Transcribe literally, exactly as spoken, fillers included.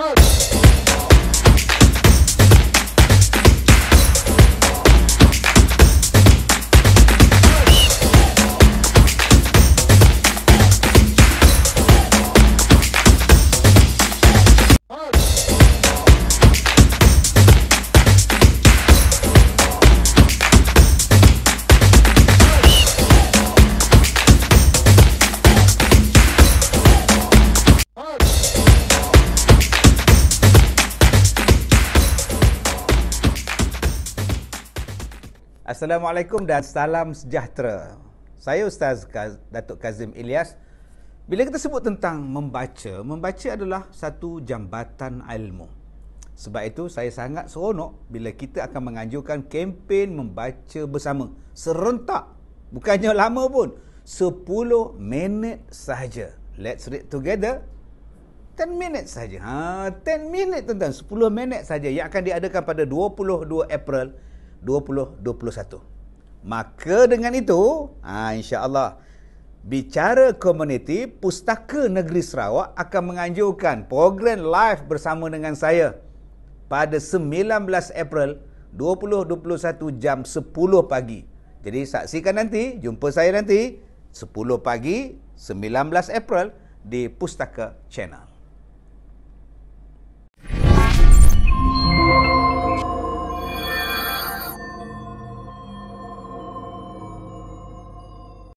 Assalamualaikum dan salam sejahtera. Saya Ustaz Kaz, Datuk Kazim Ilyas. Bila kita sebut tentang membaca, membaca adalah satu jambatan ilmu. Sebab itu saya sangat seronok bila kita akan menganjurkan kempen membaca bersama serentak. Bukannya lama pun, sepuluh minit sahaja. Let's read together. ten minit sahaja. Ha, ten minit tuan-tuan, sepuluh minit sahaja yang akan diadakan pada dua puluh dua April dua ribu dua puluh satu. Maka dengan itu, ha, insya-Allah Bicara Komuniti Pustaka Negeri Sarawak akan menganjurkan program live bersama dengan saya pada sembilan belas April dua ribu dua puluh satu jam sepuluh pagi. Jadi saksikan nanti, jumpa saya nanti sepuluh pagi sembilan belas April di Pustaka Channel.